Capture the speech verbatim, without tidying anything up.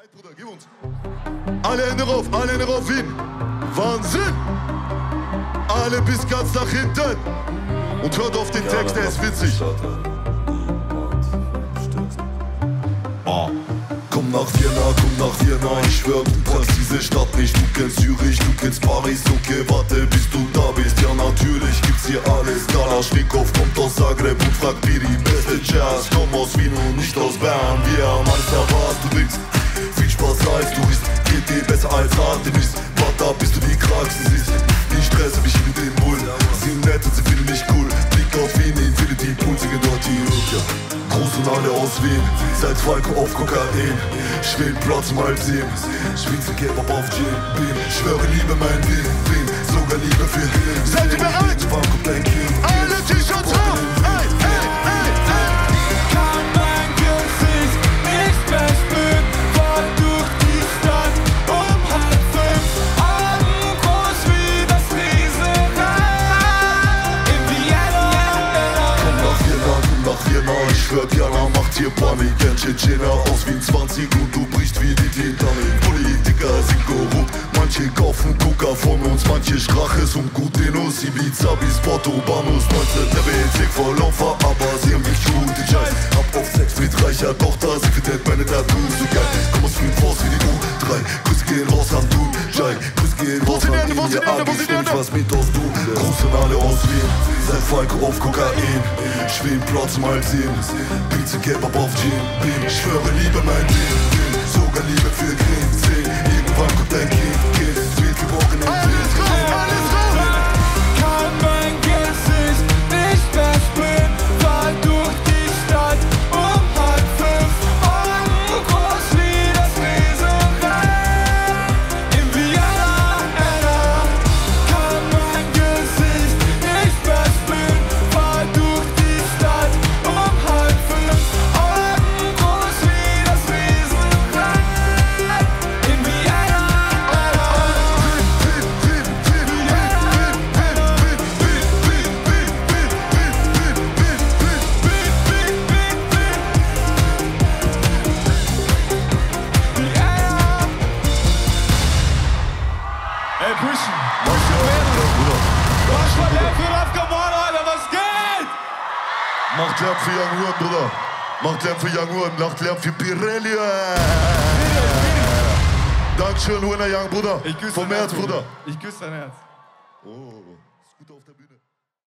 Bruder, gib uns. Alle Hände rauf, alle Hände rauf, Wien. Wahnsinn! Alle bis ganz nach hinten. Und hört auf den Text, der ist witzig. Komm nach Vienna, komm nach Vienna, ich schwör, du kannst diese Stadt nicht. Du kennst Zürich, du kennst Paris, okay, warte, bis du da bist. Ja, natürlich gibt's hier alles. Kalaschnikow kommt aus Zagreb und fragt wie die beste Jazz. Komm aus Wien und nicht aus Bern, wir haben alles da, was du willst. Viel Spaß als Tourist, geht dir besser als Artemis. Warte ab, bis du die Kraxen siehst. Ich stresse mich mit den Bullen, sie sind nett und sie finden mich cool. Blick auf Wien, Infinity Pool, singe dort die Rückkehr. Gruß und alle aus Wien, seit Falco auf Kokain. Schweden Platz um halb sieben, Schweizer Kebab auf Gin Beam. Schwöre Liebe, mein Wien, Wien, sogar Liebe für Wien. Seid ihr bereit? Wann kommt dein King? Alle T-Shirts hoch! Ey, ey, ey, ey! Kann mein Gesicht nicht mehr spüren, fahr durch die Stadt um halb fünf. Augen groß wie das Riesenrad in Vienna. Komm nach Vienna, komm nach Vienna, ich schwör, Diana macht hier Panik. Ein Tschetschener aus Wien zwanzig und du brichst wie die Titanic. Politiker sind korrupt, manche kaufen Coca von uns, manche Straches und Gutinos. Ibiza bis Porto, Banos, neunzehn der Weg voll Laufer, aber sie haben mich gut den Scheiß. Hab auf Sex mit reicher Tochter, sie findet meine Tattoos so geil. Komm aus Wien raus wie die U drei, Grüße gehen raus an du, Jai. Grüße gehen raus an ihn, ihr Agis, wenn ich was mit aus du. Gruß an alle aus Wien, seit Falco auf Kokain. Schweden Platz um halb sieben, Pizza Kebab auf Gin Beam. Ich schwöre Liebe, mein Wien, Wien, sogar Liebe für Green zehn. Irgendwann kommt dein Kind, Kind, wird geboren in Wien. Alles rauf, alles rauf! Kann mein Gesicht nicht mehr spüren, fahr durch die Stadt um halb fünf. Augen groß wie das Riesenrad in Vienna. Kann mein Gesicht nicht mehr spüren, fahr durch die Stadt um halb fünf. Augen groß wie das Riesenrad in Vienna. Ey, pushen! Pushen werden! Was war der für Afghaman, Alter? Was geht? Macht Lärm für Young Huren, Bruder. Macht Lärm für Young Huren, macht Lärm für Pirelli. Dankeschön, Hurener Young, Bruder. Ich küsse Vom dein Herz, Bruder. Bruder. Ich küsse dein Herz. Oh, ist gut auf der Bühne.